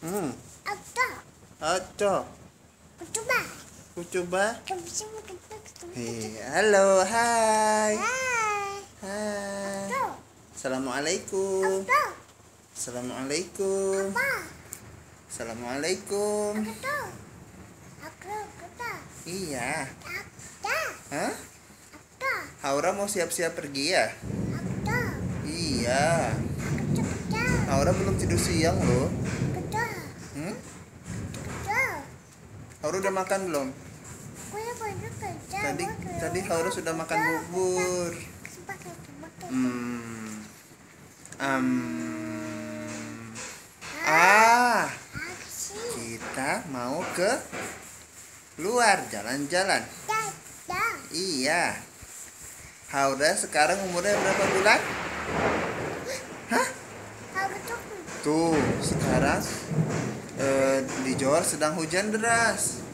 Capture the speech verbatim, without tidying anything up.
Hmm. Oto. Oto. Kucuba. Kucuba. Kucuba. Kucuba. Hei, halo, hai. Hai. Hai. Oto. Assalamualaikum. Oto. Assalamualaikum. Apa? Assalamualaikum. Oto. Aku oto. Iya. Oto. Hah? Oto. Haura mau siap-siap pergi ya? Oto. Iya. Aku oto. Haura belum tidur siang loh. Oto. Hmm? Oto. Haura udah makan belum? Aku yang baru kerja. Tadi tadi Haura sudah makan bubur. Hmm. Um. Ah. Kita mau ke luar jalan-jalan. Iya. Haura sekarang umurnya berapa bulan? Hah? Tuh, sekarang eh, di Johor sedang hujan deras.